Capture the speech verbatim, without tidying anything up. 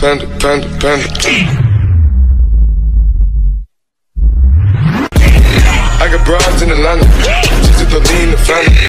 panda, panda, panda. I got broads in Atlanta, just to lean the family.